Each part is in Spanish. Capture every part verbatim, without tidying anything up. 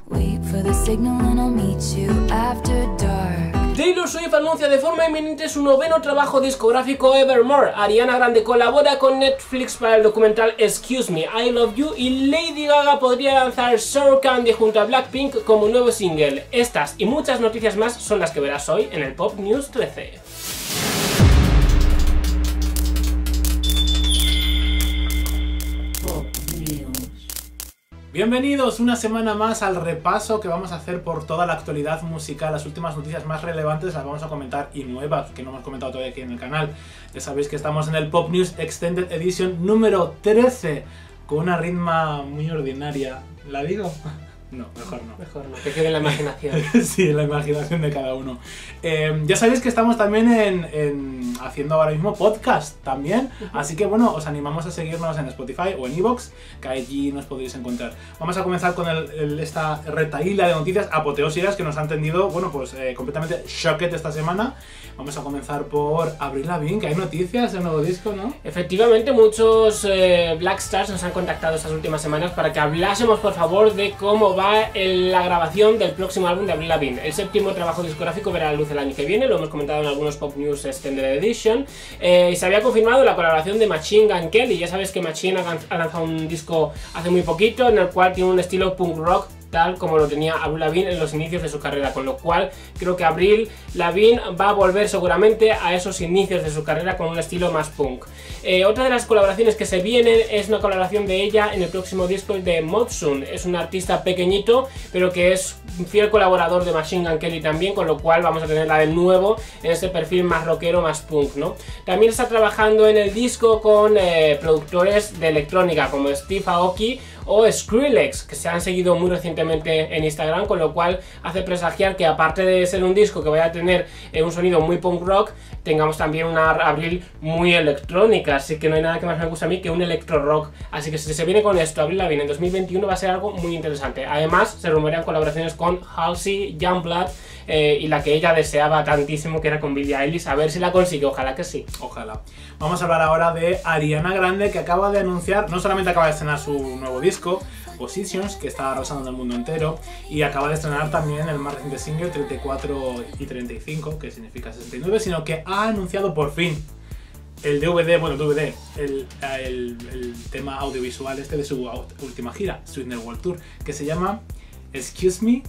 Wait for the signal and I'll meet you after dark. Taylor Swift anuncia de forma inminente su noveno trabajo discográfico Evermore. Ariana Grande colabora con Netflix para el documental Excuse Me, I Love You, y Lady Gaga podría lanzar Sour Candy junto a Blackpink como nuevo single. Estas y muchas noticias más son las que verás hoy en el Pop News trece. Bienvenidos una semana más al repaso que vamos a hacer por toda la actualidad musical. Las últimas noticias más relevantes las vamos a comentar y nuevas que no hemos comentado todavía aquí en el canal. Ya sabéis que estamos en el Pop News Extended Edition número trece con una ritma muy ordinaria. ¿La digo? No, mejor no. Mejor no, que quede en la imaginación. Sí, en la imaginación de cada uno. Eh, ya sabéis que estamos también en, en haciendo ahora mismo podcast también, uh-huh. Así que bueno, os animamos a seguirnos en Spotify o en iVoox, que allí nos podréis encontrar. Vamos a comenzar con el, el, esta retaíla de noticias apoteósicas que nos han tendido, bueno, pues eh, completamente shocket esta semana. Vamos a comenzar por Avril Lavigne, que hay noticias del nuevo disco, ¿no? Efectivamente, muchos eh, Black Stars nos han contactado estas últimas semanas para que hablásemos, por favor, de cómo va en la grabación del próximo álbum de Avril Lavigne. El séptimo trabajo discográfico verá la luz el año que viene, lo hemos comentado en algunos Pop News Extended Edition, eh, y se había confirmado la colaboración de Machine Gun Kelly. Ya sabes que Machine ha lanzado un disco hace muy poquito en el cual tiene un estilo punk rock tal como lo tenía Avril Lavigne en los inicios de su carrera, con lo cual creo que Avril Lavigne va a volver seguramente a esos inicios de su carrera con un estilo más punk. Eh, otra de las colaboraciones que se vienen es una colaboración de ella en el próximo disco de Motsun. Es un artista pequeñito, pero que es un fiel colaborador de Machine Gun Kelly también, con lo cual vamos a tenerla de nuevo en este perfil más rockero, más punk, ¿no? También está trabajando en el disco con eh, productores de electrónica como Steve Aoki o Skrillex, que se han seguido muy recientemente en Instagram, con lo cual hace presagiar que aparte de ser un disco que vaya a tener eh, un sonido muy punk rock, tengamos también una Avril muy electrónica, así que no hay nada que más me guste a mí que un electro rock. Así que si se viene con esto Avril Lavigne en dos mil veintiuno va a ser algo muy interesante. Además se rumorean colaboraciones con Halsey, Youngblood eh, y la que ella deseaba tantísimo, que era con Billie Eilish, a ver si la consigue, ojalá que sí. Ojalá. Vamos a hablar ahora de Ariana Grande, que acaba de anunciar, no solamente acaba de estrenar su nuevo disco, Positions, que está arrasando en el mundo entero, y acaba de estrenar también el más reciente single, treinta y cuatro y treinta y cinco, que significa sesenta y nueve, sino que ha anunciado por fin el D V D, bueno, D V D, el, el, el tema audiovisual este de su última gira, Sweetener World Tour, que se llama Excuse Me,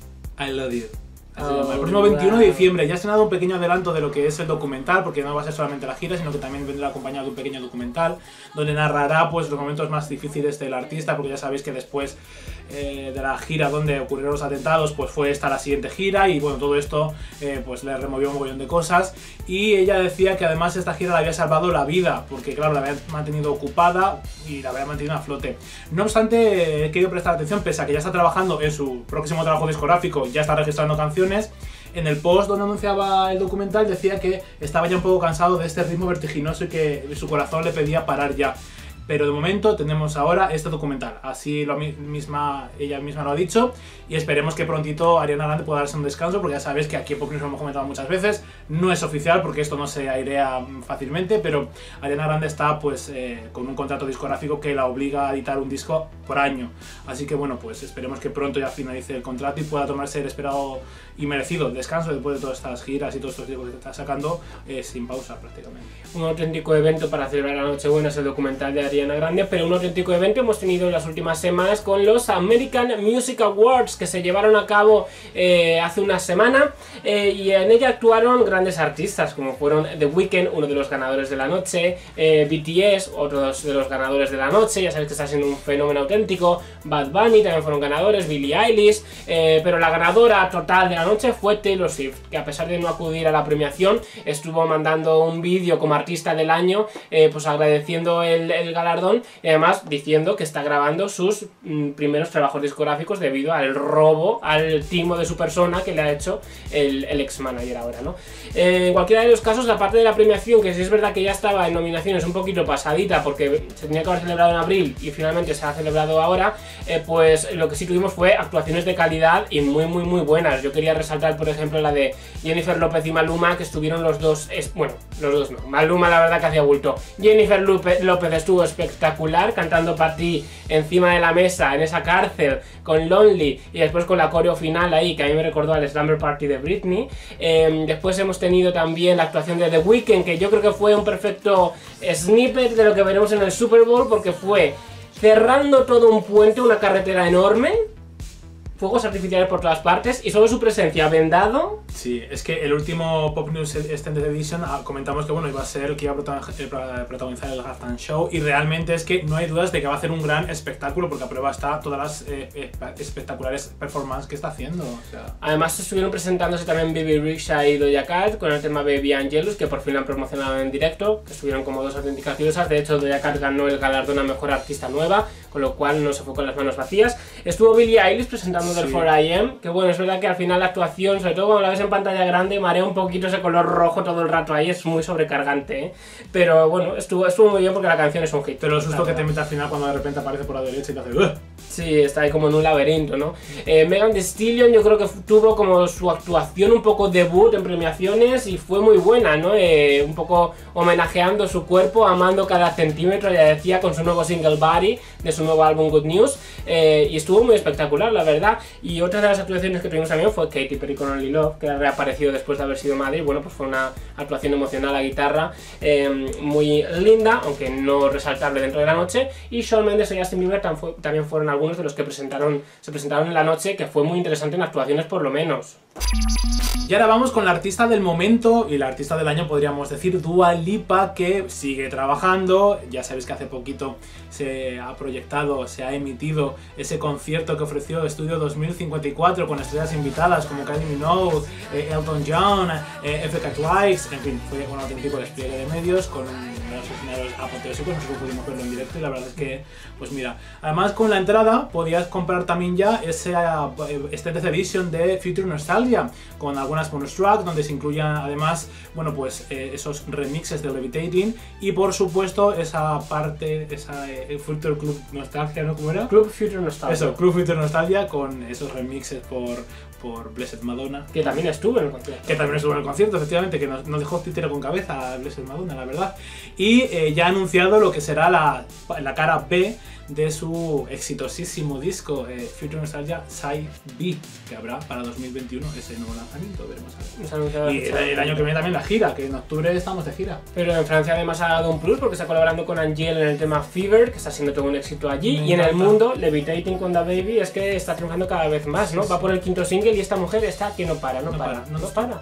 I Love You. Así oh, el próximo veintiuno de diciembre. Ya ha estrenado un pequeño adelanto de lo que es el documental, porque no va a ser solamente la gira, sino que también vendrá acompañado de un pequeño documental donde narrará pues los momentos más difíciles del artista, porque ya sabéis que después eh, de la gira donde ocurrieron los atentados, pues fue esta la siguiente gira, y bueno, todo esto eh, pues le removió un montón de cosas, y ella decía que además esta gira le había salvado la vida, porque claro, la había mantenido ocupada y la había mantenido a flote. No obstante, he querido prestar atención, pese a que ya está trabajando en su próximo trabajo discográfico, ya está registrando canciones. En el post donde anunciaba el documental decía que estaba ya un poco cansado de este ritmo vertiginoso y que su corazón le pedía parar ya. Pero de momento tenemos ahora este documental, así lo misma, ella misma lo ha dicho, y esperemos que prontito Ariana Grande pueda darse un descanso, porque ya sabéis que aquí en Pop News lo hemos comentado muchas veces, no es oficial porque esto no se airea fácilmente, pero Ariana Grande está pues eh, con un contrato discográfico que la obliga a editar un disco por año, así que bueno, pues esperemos que pronto ya finalice el contrato y pueda tomarse el esperado y merecido descanso después de todas estas giras y todos estos discos que está sacando eh, sin pausa prácticamente. Un auténtico evento para celebrar la Nochebuena es el documental de Ariana Grande, pero un auténtico evento hemos tenido en las últimas semanas con los American Music Awards, que se llevaron a cabo eh, hace una semana, eh, y en ella actuaron grandes artistas como fueron The Weeknd, uno de los ganadores de la noche, eh, B T S, otros de los ganadores de la noche, ya sabéis que está siendo un fenómeno auténtico, Bad Bunny también fueron ganadores, Billie Eilish, eh, pero la ganadora total de la noche fue Taylor Swift, que a pesar de no acudir a la premiación estuvo mandando un vídeo como artista del año, eh, pues agradeciendo el, el galardón, y además diciendo que está grabando sus mm, primeros trabajos discográficos debido al robo, al timo de su persona que le ha hecho el, el ex manager ahora, ¿no? Eh, en cualquiera de los casos, aparte de la premiación, que sí es verdad que ya estaba en nominaciones un poquito pasadita porque se tenía que haber celebrado en abril y finalmente se ha celebrado ahora, eh, pues lo que sí tuvimos fue actuaciones de calidad y muy muy muy buenas. Yo quería resaltar por ejemplo la de Jennifer López y Maluma, que estuvieron los dos, es, bueno, los dos no, Maluma la verdad que hacía bulto, Jennifer López estuvo espectacular, cantando para ti encima de la mesa, en esa cárcel, con Lonely, y después con la coreo final ahí, que a mí me recordó al Slumber Party de Britney. Eh, después hemos tenido también la actuación de The Weeknd, que yo creo que fue un perfecto snippet de lo que veremos en el Super Bowl, porque fue cerrando todo un puente, una carretera enorme, fuegos artificiales por todas partes, y solo su presencia vendado. Sí, es que el último Pop News Extended Edition comentamos que bueno, iba a ser el que iba a protagonizar el Halftime Show, y realmente es que no hay dudas de que va a hacer un gran espectáculo, porque a prueba está todas las eh, espectaculares performances que está haciendo. O sea. Además estuvieron presentándose también Baby Rexha y Doja Cat con el tema Baby Angelus, que por fin han promocionado en directo, que estuvieron como dos auténticas diosas. De hecho, Doja Cat ganó el galardón a Mejor Artista Nueva, con lo cual no se fue con las manos vacías. Estuvo Billie Eilish presentando del Sí. four I am, que bueno, es verdad que al final la actuación, sobre todo cuando la ves en pantalla grande, marea un poquito ese color rojo todo el rato ahí, es muy sobrecargante, ¿eh? Pero bueno, estuvo, estuvo muy bien porque la canción es un hit. Pero el susto que te mete al final cuando de repente aparece por la derecha y te hace ¡Ugh! Sí, está ahí como en un laberinto, ¿no? Eh, Megan Thee Stallion yo creo que tuvo como su actuación un poco debut en premiaciones y fue muy buena, ¿no? Eh, un poco homenajeando su cuerpo, amando cada centímetro, ya decía, con su nuevo single Body, de su nuevo álbum Good News, eh, y estuvo muy espectacular, la verdad. Y otra de las actuaciones que tuvimos también fue Katy Perry con Only Love, que ha reaparecido después de haber sido madre, y bueno, pues fue una actuación emocional a guitarra eh, muy linda, aunque no resaltable dentro de la noche. Y Shawn Mendes y Justin Bieber también fueron algunos de los que presentaron, se presentaron en la noche, que fue muy interesante en actuaciones por lo menos. Y ahora vamos con la artista del momento y la artista del año, podríamos decir, Dua Lipa, que sigue trabajando. Ya sabéis que hace poquito se ha proyectado, se ha emitido ese concierto que ofreció Estudio dos mil cincuenta y cuatro con estrellas invitadas como Kylie Minogue, eh, Elton John, eh, F K Twice, en fin, fue un auténtico despliegue de medios con unos escenarios apoteósicos. Nosotros pudimos verlo en directo y la verdad es que, pues mira, además con la entrada podías comprar también ya esa Extended Edition de Future Nostalgia, con algunas bonus tracks donde se incluyen además, bueno, pues eh, esos remixes de Levitating, y por supuesto esa parte, esa eh, Future Club Nostalgia, ¿no? ¿Cómo era? Club Future Nostalgia. Eso, Club Future Nostalgia, con esos remixes por, por Blessed Madonna. Que también estuvo en el concierto. Que también estuvo en el concierto, efectivamente, que nos, nos dejó titero con cabeza a Blessed Madonna, la verdad. Y eh, ya ha anunciado lo que será la, la cara B de su exitosísimo disco eh, Future Nostalgia Side B, que habrá para dos mil veintiuno ese nuevo lanzamiento, veremos a ver. Y el, el año que viene también la gira, que en octubre estamos de gira. Pero en Francia además ha dado un plus porque está colaborando con Angèle en el tema Fever, que está siendo todo un éxito allí. Me y en el encanta. mundo, Levitating con DaBaby es que está triunfando cada vez más, ¿no? Sí, Va sí. por el quinto single y esta mujer está que no para, no, No para, para, no, no para.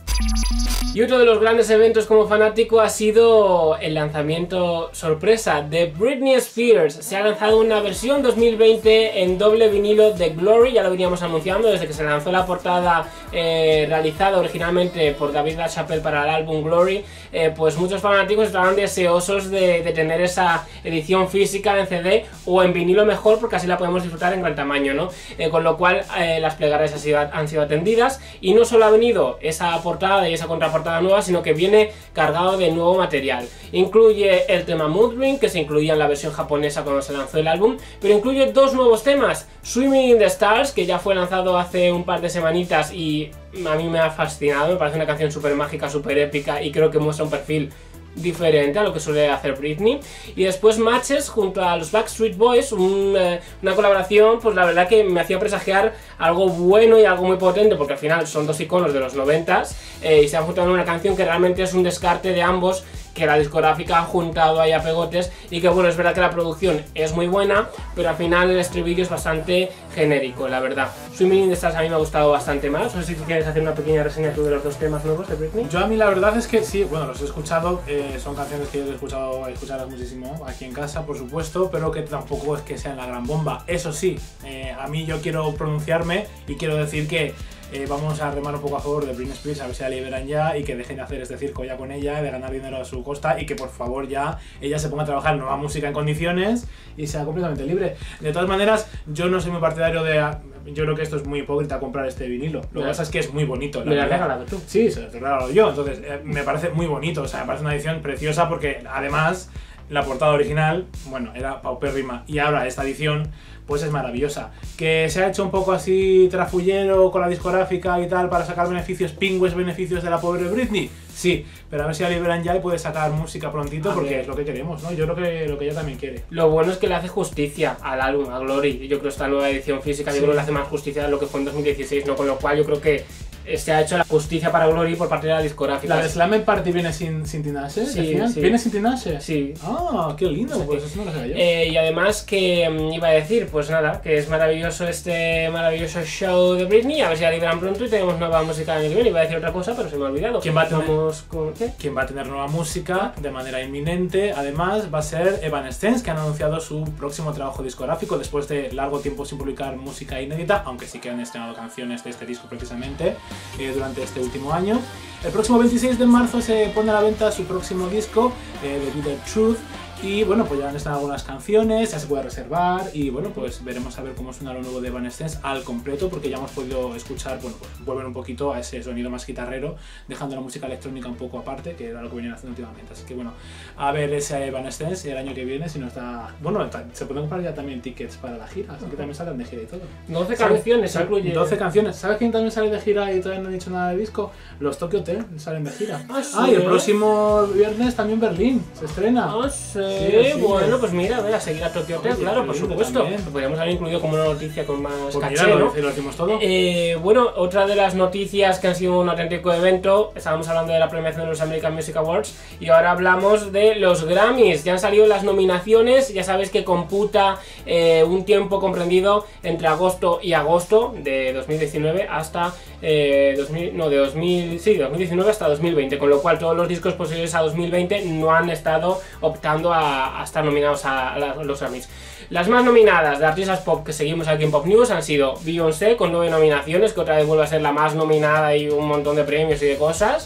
Y otro de los grandes eventos como fanático ha sido el lanzamiento sorpresa de Britney Spears. Se ha lanzado una versión dos mil veinte en doble vinilo de Glory, ya lo veníamos anunciando desde que se lanzó la portada eh, realizada originalmente por David LaChapelle para el álbum Glory. Eh, pues muchos fanáticos estaban deseosos de, de tener esa edición física en C D o en vinilo mejor, porque así la podemos disfrutar en gran tamaño, ¿no? Eh, con lo cual eh, las plegarias han sido, han sido atendidas, y no solo ha venido esa portada y esa contraportada nueva, sino que viene cargado de nuevo material. Incluye el tema Mood Ring, que se incluía en la versión japonesa cuando se lanzó el álbum, pero incluye dos nuevos temas: Swimming in the Stars, que ya fue lanzado hace un par de semanitas y a mí me ha fascinado, me parece una canción súper mágica, súper épica, y creo que muestra un perfil diferente a lo que suele hacer Britney. Y después Matches junto a los Backstreet Boys, un, eh, una colaboración, pues la verdad que me hacía presagiar algo bueno y algo muy potente, porque al final son dos iconos de los noventas eh, y se han juntado en una canción que realmente es un descarte de ambos, que la discográfica ha juntado ahí a pegotes, y que bueno, es verdad que la producción es muy buena, pero al final el estribillo es bastante genérico, la verdad. Swimming in the Stars a mí me ha gustado bastante más. No sé si quieres hacer una pequeña reseña tú de los dos temas nuevos de Britney. Yo a mí la verdad es que sí, bueno, los he escuchado, eh, son canciones que yo he escuchado, he escuchado muchísimo aquí en casa, por supuesto, pero que tampoco es que sean la gran bomba. Eso sí, eh, a mí yo quiero pronunciarme y quiero decir que Eh, vamos a remar un poco a favor de Britney Spears, a ver si la liberan ya y que dejen de hacer este circo ya con ella, de ganar dinero a su costa, y que por favor ya ella se ponga a trabajar en nueva música en condiciones y sea completamente libre. De todas maneras, yo no soy muy partidario de... Yo creo que esto es muy hipócrita comprar este vinilo. Lo que pasa es que es muy bonito. Me lo has regalado tú. Sí, se lo he regalado yo, entonces eh, me parece muy bonito, o sea, me parece una edición preciosa porque además... la portada original, bueno, era paupérrima, y ahora esta edición, pues es maravillosa. Que se ha hecho un poco así trafullero con la discográfica y tal para sacar beneficios, pingües beneficios de la pobre Britney. Sí, pero a ver si la liberan ya y puede sacar música prontito, a porque ver. Es lo que queremos, ¿no? Yo creo que lo que ella también quiere. Lo bueno es que le hace justicia al álbum, a Glory. Yo creo que esta nueva edición física, sí. yo creo que le hace más justicia de lo que fue en dos mil dieciséis, ¿no? Con lo cual yo creo que se ha hecho la justicia para Glory por parte de la discográfica. ¿La de Slam Party viene sin, sin Tinashe? Sí, sí. ¿Viene sin Tinashe? Sí. Ah, qué lindo, sí. Pues eso no lo sabía yo. Eh, y además que um, iba a decir, pues nada, que es maravilloso este maravilloso show de Britney, a ver si la liberan pronto y tenemos nueva música el año que viene. Iba a decir otra cosa, pero se me ha olvidado. ¿Quién va a tener, con, ¿qué? ¿Quién va a tener nueva música de manera inminente? Además va a ser Evanescence, que han anunciado su próximo trabajo discográfico después de largo tiempo sin publicar música inédita, aunque sí que han estrenado canciones de este disco precisamente eh, durante este último año. El próximo veintiséis de marzo se pone a la venta su próximo disco, eh, The Bitter Truth, y bueno, pues ya han estado algunas canciones, ya se puede reservar y bueno, pues veremos a ver cómo suena lo nuevo de Evanescence al completo, porque ya hemos podido escuchar, bueno, pues vuelven un poquito a ese sonido más guitarrero, dejando la música electrónica un poco aparte, que era lo que venían haciendo últimamente. Así que bueno, a ver ese Evanescence el año que viene, si no está... Bueno, se pueden comprar ya también tickets para la gira, así que también salen de gira y todo. doce canciones, incluye... doce canciones. ¿Sabes quién también sale de gira y todavía no han dicho nada de disco? Los Tokyo Hotel salen de gira. Ah, sí, ah y el próximo viernes también Berlín se estrena. Ah, sí. Sí, sí, bueno, pues mira, a ver, a seguir a Tokyo Hotel, Oye, claro, por supuesto. También. Podríamos haber incluido como una noticia con más pues caché, mira, ¿no? Lo, lo decimos todo. Eh, bueno, otra de las noticias que han sido un auténtico evento, estábamos hablando de la premiación de los American Music Awards y ahora hablamos de los Grammys. Ya han salido las nominaciones, ya sabéis que computa eh, un tiempo comprendido entre agosto y agosto de dos mil diecinueve hasta eh, dos mil, no, de dos mil, sí, dos mil diecinueve hasta dos mil veinte, con lo cual todos los discos posteriores a dos mil veinte no han estado optando a, a estar nominados a A los Grammys. Las más nominadas de artistas pop que seguimos aquí en Pop News han sido Beyoncé con nueve nominaciones, que otra vez vuelve a ser la más nominada y un montón de premios y de cosas.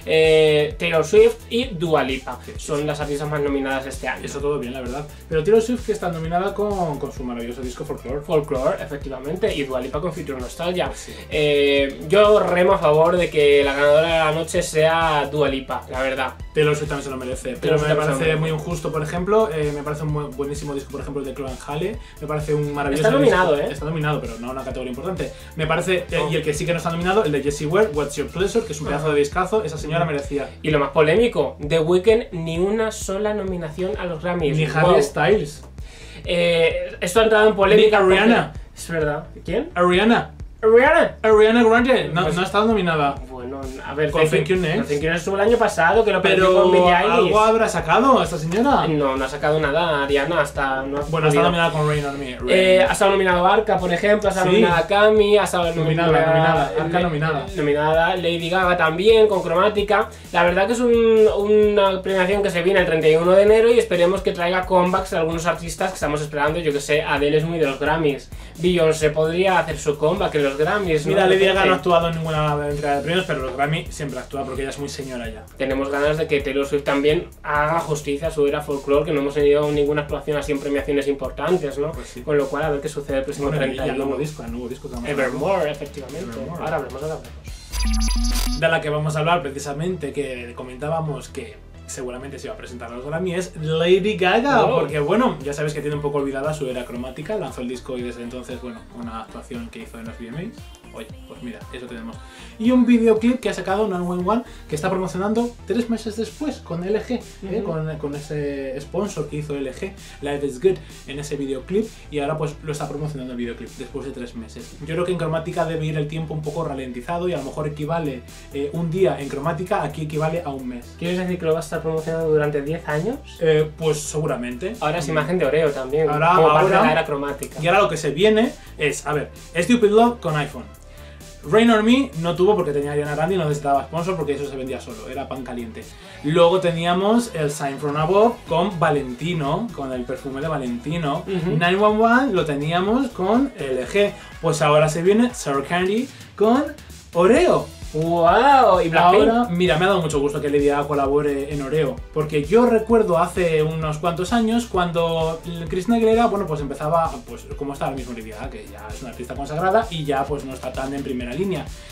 Eh, Taylor Swift y Dua Lipa son las artistas más nominadas este año. Eso todo bien, la verdad. Pero Taylor Swift, que está nominada con, con su maravilloso disco Folklore. Folklore, efectivamente, y Dua Lipa con Future Nostalgia. Sí. Eh, yo remo a favor de que la ganadora de la noche sea Dua Lipa, la verdad. Taylor Swift también se lo merece, pero me parece muy injusto, por ejemplo, eh, me parece un muy buenísimo disco, por ejemplo, el de Chloe Hale, me parece un maravilloso Está nominado, disco. ¿eh? Está nominado, pero no una categoría importante. Me parece, eh, oh. y el que sí que no está nominado, el de Jessie Ware, What's Your Pleasure, que es un pedazo de discazo, esa señora merecía. Y lo más polémico, The Weeknd, ni una sola nominación a los Grammys. Ni Harry wow. Styles. Eh, esto ha entrado en polémica. Ni Ariana. Es verdad. ¿Quién? Ariana. Ariana. Ariana Grande. No, pues, no ha estado nominada. Bueno, a ver, con Thank You Next. Thank You Next estuvo el año pasado, que lo perdió pero con Billie Eilish. ¿Algo habrá sacado esta señora? No, no ha sacado nada, Ariana, hasta... No ha bueno, ha estado nominada con Rain On Me. Rain. Eh, ha estado nominado Arca, por ejemplo, ha estado sí. nominada Cami, ha estado nominada, nominada, nominada, Arca nominada. Nominada Lady Gaga también, con Cromática. La verdad que es un, una premiación que se viene el treinta y uno de enero y esperemos que traiga comebacks de algunos artistas que estamos esperando. Yo que sé, Adele es muy de los Grammys. Beyoncé podría hacer su comeback en los Grammys. Mira, ¿no? Lady Gaga no ha actuado en ninguna entrega de premios, pero los Grammy siempre actúa porque ella es muy señora ya. Tenemos ganas de que Taylor Swift también haga justicia a su era folklore, que no hemos tenido ninguna actuación así en premiaciones importantes, ¿no? Pues sí. Con lo cual, a ver qué sucede el próximo bueno, treinta y uno. el nuevo disco, el nuevo disco que Evermore, efectivamente. Evermore. Ahora hablemos, ahora hablemos. De la que vamos a hablar precisamente, que comentábamos que seguramente se iba a presentar a los Grammy, es Lady Gaga, oh. porque bueno, ya sabes que tiene un poco olvidada su era cromática, lanzó el disco y desde entonces, bueno, una actuación que hizo en los V M As. Oye, pues mira, eso tenemos. Y un videoclip que ha sacado nueve uno uno que está promocionando tres meses después con L G, uh-huh. ¿eh? con, con ese sponsor que hizo L G, Life is Good, en ese videoclip, y ahora pues lo está promocionando el videoclip después de tres meses. Yo creo que en cromática debe ir el tiempo un poco ralentizado y a lo mejor equivale eh, un día en cromática, aquí equivale a un mes. ¿Quieres decir que lo va a estar promocionando durante diez años? Eh, pues seguramente. Ahora es imagen de Oreo también, ahora, como ahora, parte de la era cromática. Y ahora lo que se viene es, a ver, Stupid Love con iPhone. Rain On Me no tuvo porque tenía Ariana Grande y no necesitaba sponsor porque eso se vendía solo, era pan caliente. Luego teníamos el Sign From Above con Valentino, con el perfume de Valentino. Uh-huh. nueve uno uno lo teníamos con L G. Pues ahora se viene Sour Candy con Oreo. ¡Wow! ¿Y Blackpink? Ahora, mira, me ha dado mucho gusto que Lady Gaga colabore en Oreo, porque yo recuerdo hace unos cuantos años cuando Christina Aguilera, bueno, pues empezaba, pues como está ahora mismo Lady Gaga, que ya es una artista consagrada y ya pues no está tan en primera línea.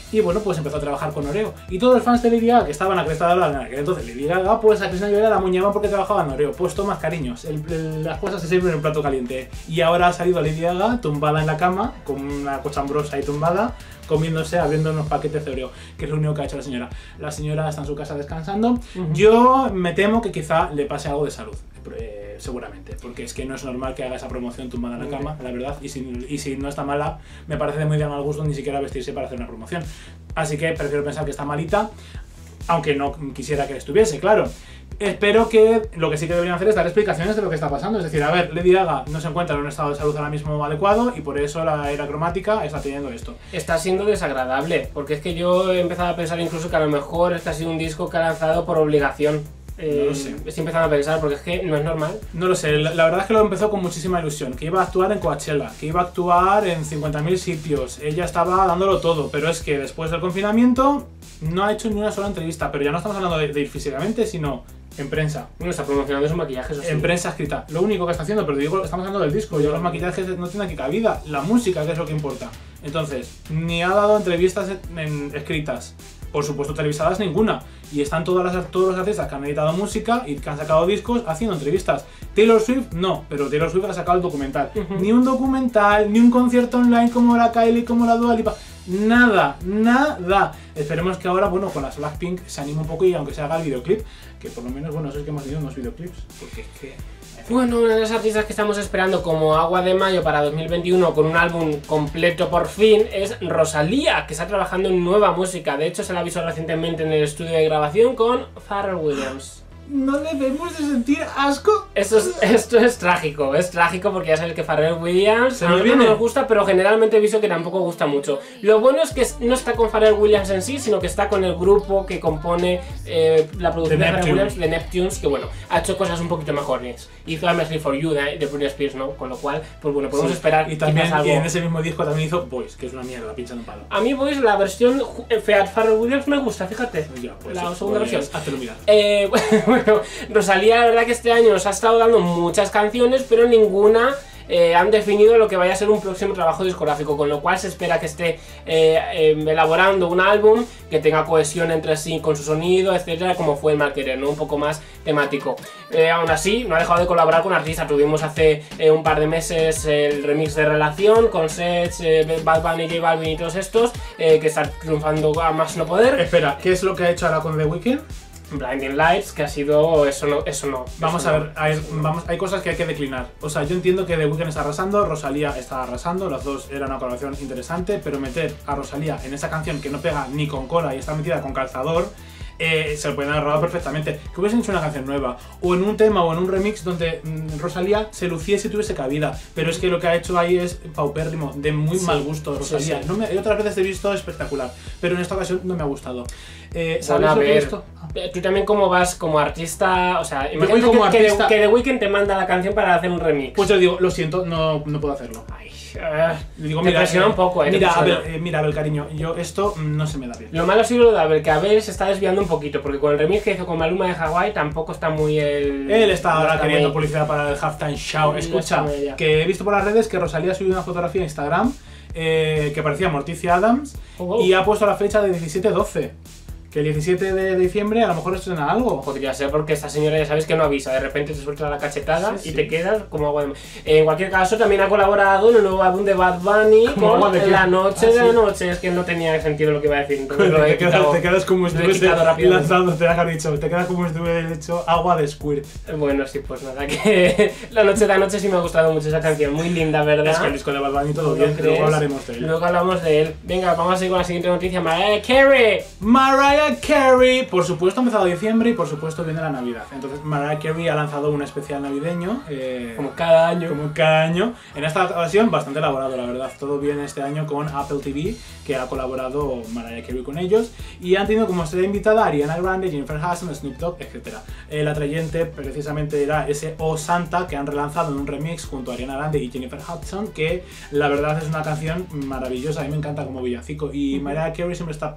Y bueno, pues empezó a trabajar con Oreo. Y todos los fans de Lady Gaga que estaban a cresta de la en aquel entonces Lady Gaga, pues a Cristina Aguilera la muñeaban porque trabajaba en Oreo. Pues toma, cariños, el, el, las cosas se sirven en un plato caliente. Y ahora ha salido Lady Gaga tumbada en la cama, con una cochambrosa ahí tumbada, comiéndose, abriendo unos paquetes de Oreo, que es lo único que ha hecho la señora. La señora está en su casa descansando. Uh-huh. Yo me temo que quizá le pase algo de salud, eh, seguramente, porque es que no es normal que haga esa promoción tumbada en la okay. cama, la verdad, y si, y si no está mala, me parece de muy de mal gusto ni siquiera vestirse para hacer una promoción. Así que prefiero pensar que está malita, aunque no quisiera que estuviese, claro. Espero que lo que sí que deberían hacer es dar explicaciones de lo que está pasando. Es decir, a ver, Lady Gaga no se encuentra en un estado de salud ahora mismo adecuado y por eso la era cromática está teniendo esto. Está siendo desagradable, porque es que yo he empezado a pensar incluso que a lo mejor este ha sido un disco que ha lanzado por obligación. Eh, no lo sé. Estoy empezando a pensar, porque es que no es normal. No lo sé, la, la verdad es que lo empezó con muchísima ilusión, que iba a actuar en Coachella, que iba a actuar en cincuenta mil sitios, ella estaba dándolo todo, pero es que después del confinamiento no ha hecho ni una sola entrevista, pero ya no estamos hablando de, de ir físicamente, sino en prensa. Bueno, está promocionando su maquillaje, eso sí. En prensa escrita, lo único que está haciendo, pero digo, estamos hablando del disco, ya los maquillajes no tienen aquí cabida, la música que es lo que importa. Entonces, ni ha dado entrevistas en, en, escritas, por supuesto televisadas ninguna, y están todas las, todos los artistas que han editado música y que han sacado discos haciendo entrevistas. Taylor Swift no, pero Taylor Swift ha sacado el documental. Uh-huh. Ni un documental, ni un concierto online como la Kylie, como la Dua Lipa. Nada, nada. Esperemos que ahora, bueno, con las Blackpink se anime un poco y aunque se haga el videoclip, que por lo menos, bueno, eso es que hemos tenido unos videoclips, porque es que... Bueno, una de las artistas que estamos esperando como agua de mayo para dos mil veintiuno con un álbum completo por fin es Rosalía, que está trabajando en nueva música. De hecho, se la avisó recientemente en el estudio de grabación con Pharrell Williams. ¿No debemos de sentir asco? Esto es, esto es trágico, es trágico porque ya sabes que Pharrell Williams a nosotros viene. no nos gusta, pero generalmente he visto que tampoco gusta mucho. Lo bueno es que no está con Pharrell Williams en sí, sino que está con el grupo que compone eh, la producción de, de Pharrell Williams, de Neptunes, que bueno, ha hecho cosas un poquito mejores. Hizo I'm Asleep for You de, de Britney Spears, ¿no? Con lo cual, pues bueno, podemos sí. esperar. Y también algo... y en ese mismo disco también hizo Boys, que es una mierda, pinchando un palo. A mí Boys, la versión fea de Pharrell Williams me gusta, fíjate. Ya, pues, la segunda pues, versión. Hazte mirar. Eh, bueno, Rosalía, la verdad que este año nos ha estado dando muchas canciones, pero ninguna eh, han definido lo que vaya a ser un próximo trabajo discográfico, con lo cual se espera que esté eh, eh, elaborando un álbum que tenga cohesión entre sí con su sonido, etcétera, como fue el Marquerer, ¿no? Un poco más temático. Eh, aún así, no ha dejado de colaborar con artistas. Tuvimos hace eh, un par de meses el remix de Relación con Seth, eh, Bad Bunny, J Balvin y todos estos, eh, que están triunfando a más no poder. Espera, ¿qué es lo que ha hecho ahora con The Weeknd? Blinding Lights, que ha sido... eso no, eso no. Vamos eso a no, ver, hay, no. vamos, hay cosas que hay que declinar. O sea, yo entiendo que The Weeknd está arrasando, Rosalía está arrasando, las dos eran una colaboración interesante, pero meter a Rosalía en esa canción que no pega ni con cola y está metida con calzador, eh, se lo pueden haber robado perfectamente. Que hubiesen hecho una canción nueva, o en un tema o en un remix donde mmm, Rosalía se luciese y tuviese cabida, pero es que lo que ha hecho ahí es paupérrimo, de muy sí, mal gusto Rosalía. Sí, sí. No me, otras veces he visto espectacular, pero en esta ocasión no me ha gustado. Eh, ¿Sabes bueno, a lo ver, que he visto? Tú también como vas como artista, o sea, imagínate como que, artista... que, que The Weeknd te manda la canción para hacer un remix. Pues yo digo, lo siento, no, no puedo hacerlo. Ay, uh, digo, te mira, presiona eh, un poco, eh. Mira, Abel, eh, mira, Abel, cariño, yo esto no se me da bien. Lo malo ha sido lo de Abel, que Abel se está desviando un poquito, porque con el remix que hizo con Maluma de Hawái tampoco está muy el... Él está ahora está queriendo muy... publicidad para el Halftime Show. No Escucha, que he visto por las redes que Rosalía subió una fotografía a Instagram eh, que parecía Morticia Adams oh, oh. y ha puesto la fecha de diecisiete doce. Que el diecisiete de diciembre a lo mejor estrena algo. Podría ser porque esta señora ya sabes que no avisa, de repente te suelta la cachetada sí, y sí. te quedas como agua de... En cualquier caso también ha colaborado en el nuevo álbum de Bad Bunny como con de La Noche ah, de sí. la Noche. Es que no tenía sentido lo que iba a decir. Entonces lo he te, quedas, quitado, te quedas como si estuviese lanzando, te has dicho, te quedas como si estuviese hecho agua de squirt. Bueno, sí, pues nada, que La Noche de la Noche sí me ha gustado mucho esa canción, muy linda, ¿verdad? Es que el disco de Bad Bunny todo ¿No bien, crees? luego hablaremos de él. Luego hablamos de él. Venga, vamos a seguir con la siguiente noticia. Mariah Carey. Mariah Carey, por supuesto ha empezado diciembre y por supuesto viene la Navidad. Entonces Mariah Carey ha lanzado un especial navideño. Eh, como cada año. Como cada año. En esta ocasión bastante elaborado, la verdad. Todo bien este año con Apple T V, que ha colaborado Mariah Carey con ellos. Y han tenido como estrella invitada a Ariana Grande, Jennifer Hudson, Snoop Dogg, etcétera. El atrayente precisamente era ese Oh Santa que han relanzado en un remix junto a Ariana Grande y Jennifer Hudson, que la verdad es una canción maravillosa. A mí me encanta como villancico. Y Mariah Carey siempre está...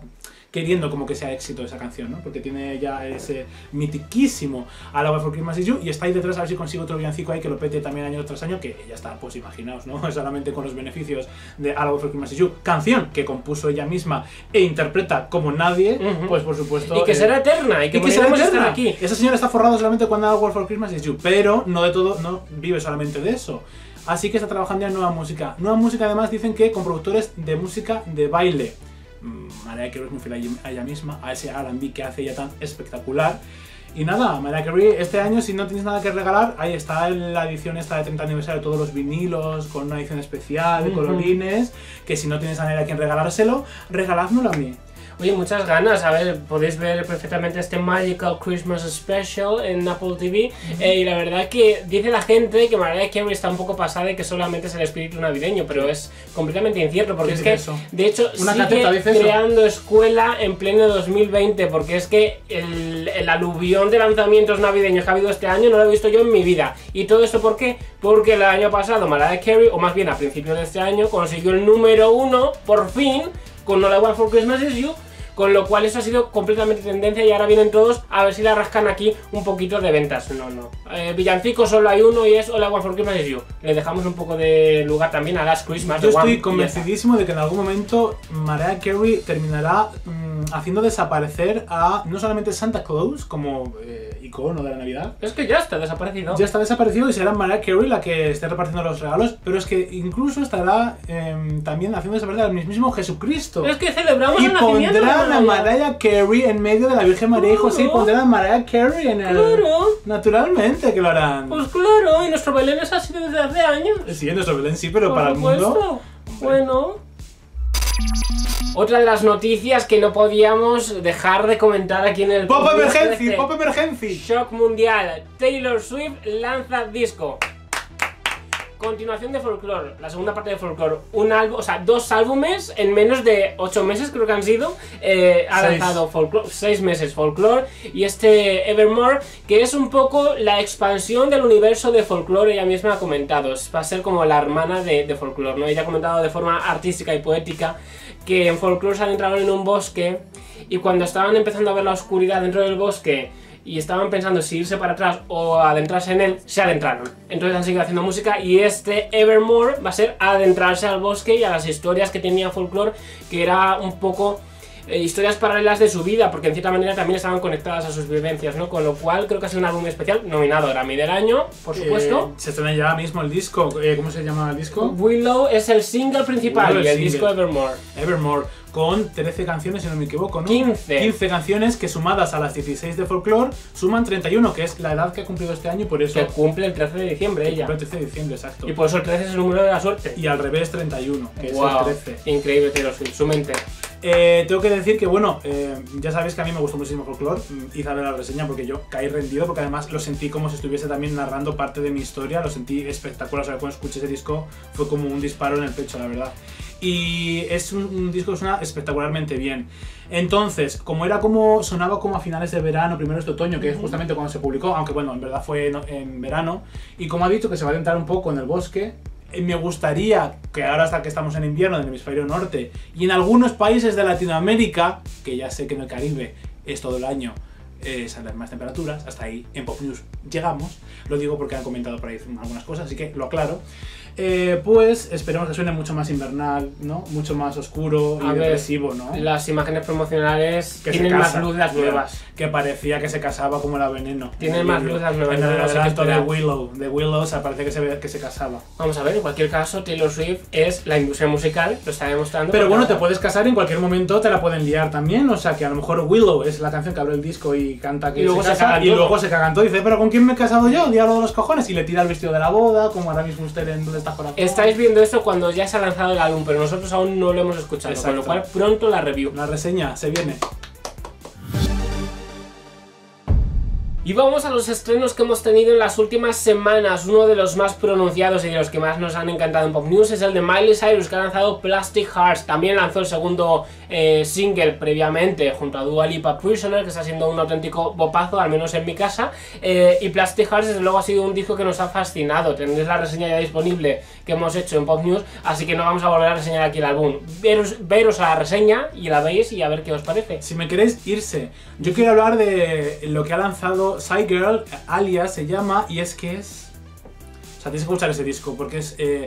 queriendo como que sea éxito esa canción, ¿no? Porque tiene ya ese mitiquísimo All I Want for Christmas Is You, y está ahí detrás a ver si consigue otro villancico ahí que lo pete también año tras año, que ya está, pues imaginaos, ¿no? Solamente con los beneficios de All I Want for Christmas Is You, canción que compuso ella misma e interpreta como nadie, uh-huh. pues por supuesto... Y que eh, será eterna, y que, y que será eterna. Aquí. Esa señora está forrada solamente cuando All I Want for Christmas Is You, pero no de todo, no vive solamente de eso. Así que está trabajando en nueva música. Nueva música además dicen que con productores de música de baile. Mariah Carey es muy fiel a ella misma, a ese R and B que hace ella tan espectacular. Y nada, Mariah Carey, este año si no tienes nada que regalar, ahí está la edición esta de treinta aniversario de todos los vinilos, con una edición especial de colorines, que si no tienes a nadie a quien regalárselo, regaládmelo a mí. Oye, muchas ganas, a ver, podéis ver perfectamente este Magical Christmas Special en Apple T V, uh-huh. eh, y la verdad que dice la gente que Mariah Carey está un poco pasada y que solamente es el espíritu navideño, pero es completamente incierto, porque es que, eso? de hecho, Una sigue creando eso? escuela en pleno dos mil veinte, porque es que el, el aluvión de lanzamientos navideños que ha habido este año no lo he visto yo en mi vida. ¿Y todo esto por qué? Porque el año pasado Mariah Carey, o más bien a principios de este año, consiguió el número uno, por fin, con All I Want for Christmas Is You, con lo cual eso ha sido completamente tendencia y ahora vienen todos a ver si la rascan aquí un poquito de ventas. No, no. Eh, villancico solo hay uno y es All I Want for Christmas Is You. Le dejamos un poco de lugar también a Last Christmas. Yo estoy convencidísimo de que en algún momento Mariah Carey terminará mmm, haciendo desaparecer a no solamente Santa Claus como eh, icono de la Navidad. Es que ya está desaparecido. Ya está desaparecido y será Mariah Carey la que esté repartiendo los regalos, pero es que incluso estará eh, también haciendo desaparecer al mismísimo Jesucristo. Es que celebramos y el nacimiento pondrán a Mariah Carey en medio de la Virgen María y José, y pondrán a Mariah Carey en el... Claro. Naturalmente que lo harán. Pues claro, y nuestro Belén es así desde hace años. Sí, nuestro Belén sí, pero Por para supuesto. el mundo... Bueno... Otra de las noticias que no podíamos dejar de comentar aquí en el... ¡Pop Emergency! ¡Pop Emergency! Shock mundial. Taylor Swift lanza disco. Continuación de Folklore, la segunda parte de Folklore. Un álbum, o sea, dos álbumes en menos de ocho meses creo que han sido. Eh, ha seis. lanzado Folklore, seis meses Folklore y este Evermore, que es un poco la expansión del universo de Folklore. Ella misma ha comentado, va a ser como la hermana de, de Folklore, ¿no? Ella ha comentado de forma artística y poética que en Folklore se adentraron en un bosque y cuando estaban empezando a ver la oscuridad dentro del bosque y estaban pensando si irse para atrás o adentrarse en él, se adentraron. Entonces han seguido haciendo música y este Evermore va a ser adentrarse al bosque y a las historias que tenía Folklore, que era un poco eh, historias paralelas de su vida, porque en cierta manera también estaban conectadas a sus vivencias, ¿no? Con lo cual creo que ha sido un álbum especial, nominado a Grammy del año, por supuesto. Eh, se estrena ya mismo el disco, eh, ¿cómo se llama el disco? Willow es el single principal y el, el disco Evermore. Evermore. Con trece canciones, si no me equivoco, ¿no? quince. quince canciones que sumadas a las dieciséis de Folklore suman treinta y uno, que es la edad que ha cumplido este año y por eso... Que cumple el trece de diciembre ella. Cumple el trece de diciembre, exacto. Y por eso el trece es el número de la suerte. Y al revés treinta y uno, que wow. es el trece. Increíble, Taylor Swift, su mente. Eh, tengo que decir que, bueno, eh, ya sabéis que a mí me gustó muchísimo Folklore. Hice a ver la reseña porque yo caí rendido, porque además lo sentí como si estuviese también narrando parte de mi historia. Lo sentí espectacular, o sea, cuando escuché ese disco fue como un disparo en el pecho, la verdad. Y es un, un disco que suena espectacularmente bien. Entonces, como era como sonaba como a finales de verano, primeros de otoño, que es justamente cuando se publicó, aunque bueno, en verdad fue en, en verano, y como ha dicho que se va a adentrar un poco en el bosque, me gustaría que ahora hasta que estamos en invierno en el hemisferio norte y en algunos países de Latinoamérica, que ya sé que en el Caribe es todo el año, eh, salen más temperaturas, hasta ahí en Pop News llegamos, lo digo porque han comentado por ahí algunas cosas, así que lo aclaro. Eh, pues esperemos que suene mucho más invernal, ¿no? Mucho más oscuro y depresivo, ¿no? Las imágenes promocionales que tienen más luz las nuevas. Que parecía que se casaba como la Veneno. Tienen más luz las nuevas. En el adelanto de Willow, de Willow se parece que se, que se casaba. Vamos a ver, en cualquier caso, Taylor Swift es la industria musical, lo está demostrando. Pero bueno, te puedes casar y en cualquier momento te la pueden liar también, o sea que a lo mejor Willow es la canción que abre el disco y canta que y luego se se casa y todo. Luego se cagan todo y dice, pero ¿con quién me he casado yo? Diablo de los cojones, y le tira el vestido de la boda, como ahora mismo usted en Dónde está Corazón. Estáis viendo esto cuando ya se ha lanzado el álbum, pero nosotros aún no lo hemos escuchado. Exacto. Con lo cual pronto la review. La reseña se viene. Y vamos a los estrenos que hemos tenido en las últimas semanas. Uno de los más pronunciados y de los que más nos han encantado en Pop News es el de Miley Cyrus, que ha lanzado Plastic Hearts. También lanzó el segundo eh, single previamente junto a Dua Lipa, Prisoner, que está siendo un auténtico bopazo, al menos en mi casa. Eh, y Plastic Hearts desde luego ha sido un disco que nos ha fascinado. Tenéis la reseña ya disponible que hemos hecho en Pop News, así que no vamos a volver a reseñar aquí el álbum. Veros, veros a la reseña y la veis y a ver qué os parece. Si me queréis irse, yo quiero hablar de lo que ha lanzado Psy Girl, Alias se llama, y es que es... O sea, tienes que escuchar ese disco, porque es eh,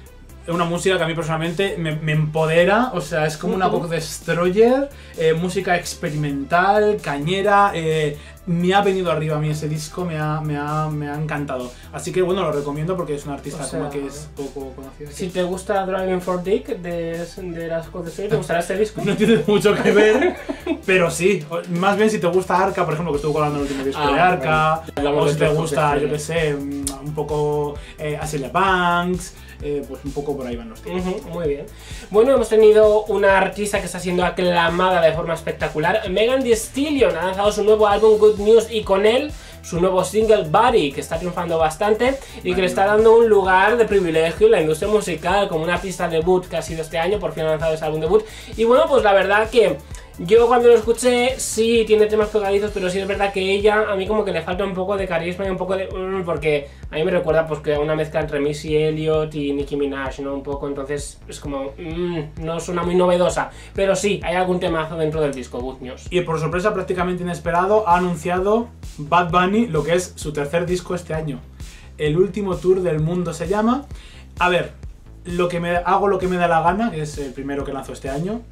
una música que a mí personalmente me, me empodera, o sea, es como una pop destroyer, eh, música experimental, cañera, eh, me ha venido arriba a mí ese disco, me ha, me ha, me ha encantado. Así que bueno, lo recomiendo porque es un artista, o sea, como que es poco conocido. Si te gusta Driving for Dick de, de las Code Story, ¿te gustará este disco? No tiene mucho que ver, pero sí. Más bien si te gusta Arca, por ejemplo, que estuvo colando el último disco ah, de Arca, bueno, o si te gusta, yo que sé, un poco eh, Azealia Banks. Eh, pues un poco por ahí van los tiros. Uh-huh, muy bien. Bueno, hemos tenido una artista que está siendo aclamada de forma espectacular. Megan Thee Stallion ha lanzado su nuevo álbum Good News y con él su nuevo single Body, que está triunfando bastante y vale, que le está dando un lugar de privilegio en la industria musical como una artista debut que ha sido este año. Por fin ha lanzado ese álbum debut y bueno, pues la verdad que yo cuando lo escuché, sí, tiene temas pegadizos, pero sí es verdad que ella, a mí como que le falta un poco de carisma y un poco de... Porque a mí me recuerda pues que una mezcla entre Missy Elliott y Nicki Minaj, ¿no? Un poco, entonces es como... Mmm, no suena muy novedosa, pero sí, hay algún temazo dentro del disco, Good News. Y por sorpresa prácticamente inesperado, ha anunciado Bad Bunny lo que es su tercer disco este año. El último tour del mundo se llama. A ver, lo que me, hago lo que me da la gana, que es el primero que lanzo este año.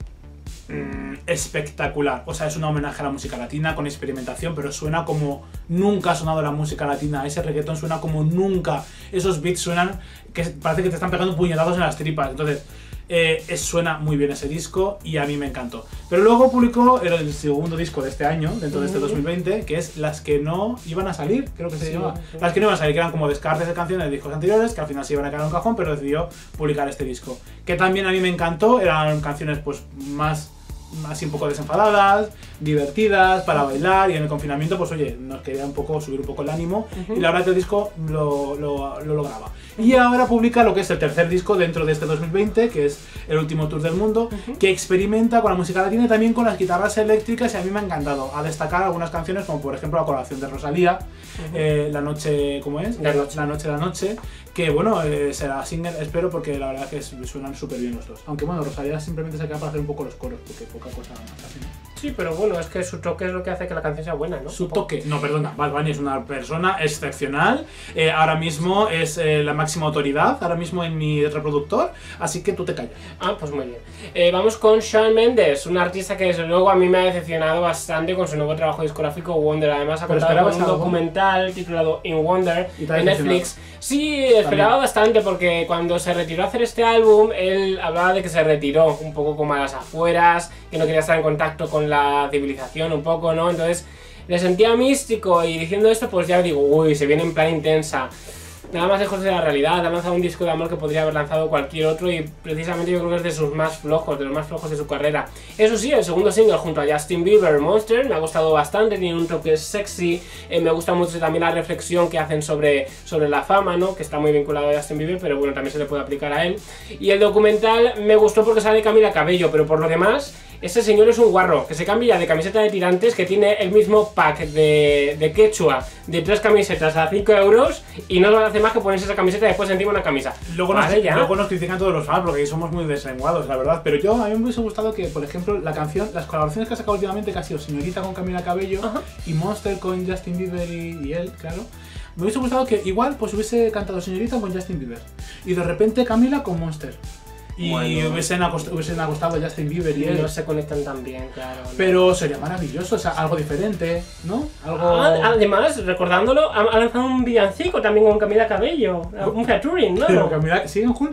Mm, espectacular, o sea, es un homenaje a la música latina con experimentación, pero suena como nunca ha sonado la música latina. Ese reggaetón suena como nunca, esos beats suenan que parece que te están pegando puñetazos en las tripas. Entonces eh, es, suena muy bien ese disco y a mí me encantó. Pero luego publicó el, el segundo disco de este año, dentro de este dos mil veinte, que es Las que no iban a salir, creo que se sí, llama sí. Las que no iban a salir, que eran como descartes de canciones de discos anteriores que al final se iban a quedar en un cajón, pero decidió publicar este disco, que también a mí me encantó. Eran canciones pues más así un poco desenfadadas, divertidas, para bailar, y en el confinamiento pues oye, nos quería un poco subir un poco el ánimo, uh-huh. Y la verdad que el disco lo, lo, lo lograba. Y ahora publica lo que es el tercer disco dentro de este dos mil veinte, que es el último tour del mundo, uh-huh. Que experimenta con la música latina y también con las guitarras eléctricas, y a mí me ha encantado. A destacar algunas canciones como por ejemplo la colaboración de Rosalía, uh-huh. eh, La noche, ¿cómo es? La noche. La noche, la noche, que bueno, eh, será single, espero, porque la verdad que suenan súper bien los dos. Aunque bueno, Rosalía simplemente se queda para hacer un poco los coros, porque poca cosa más hace, ¿no? Sí, pero bueno, es que su toque es lo que hace que la canción sea buena, ¿no? Su toque, no, perdona, Bad Bunny es una persona excepcional, eh, ahora mismo es eh, la máxima autoridad, ahora mismo en mi reproductor, así que tú te callas. Ah, pues muy bien. Eh, vamos con Shawn Mendes, un artista que desde luego a mí me ha decepcionado bastante con su nuevo trabajo discográfico Wonder. Además ha contado con un algo? documental titulado In Wonder en Netflix. Sí, esperaba También. bastante porque cuando se retiró a hacer este álbum, él hablaba de que se retiró un poco como a las afueras, que no quería estar en contacto con la civilización un poco, ¿no? Entonces le sentía místico y diciendo esto pues ya digo, uy, se viene en plan intensa. Nada más lejos de la realidad, ha lanzado un disco de amor que podría haber lanzado cualquier otro y precisamente yo creo que es de sus más flojos, de los más flojos de su carrera. Eso sí, el segundo single junto a Justin Bieber, Monster, me ha gustado bastante, tiene un toque sexy, eh, me gusta mucho también la reflexión que hacen sobre, sobre la fama, ¿no? Que está muy vinculado a Justin Bieber, pero bueno, también se le puede aplicar a él. Y el documental me gustó porque sale Camila Cabello, pero por lo demás... Ese señor es un guarro, que se cambia de camiseta de tirantes, que tiene el mismo pack de, de quechua de tres camisetas a cinco euros y no hace más que ponerse esa camiseta y después encima una camisa. Luego nos, vale, luego nos critican todos los fans porque somos muy deslenguados, la verdad. Pero yo, a mí me hubiese gustado que, por ejemplo, la canción, las colaboraciones que ha sacado últimamente, que ha sido Señorita con Camila Cabello, ajá, y Monster con Justin Bieber y, y él, claro. Me hubiese gustado que igual pues hubiese cantado Señorita con Justin Bieber y de repente Camila con Monster. Y bueno, hubiesen, acost hubiesen acostado a Justin Bieber y él. No se conectan tan bien, claro. ¿No? Pero sería maravilloso, o sea, algo diferente, ¿no? Algo... Ah, además, recordándolo, ha lanzado un villancico también con Camila Cabello. Un featuring, ¿no? Pero Camila, ¿siguen juntos?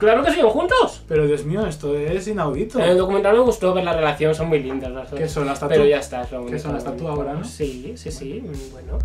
¡Claro que siguen juntos! Pero Dios mío, esto es inaudito. En el documental me gustó ver la relación, son muy lindas las dos. ¿Qué son las tatu? Pero ya está, es lo único. ¿Qué son las tatu ahora, no? Sí, sí, sí, bueno.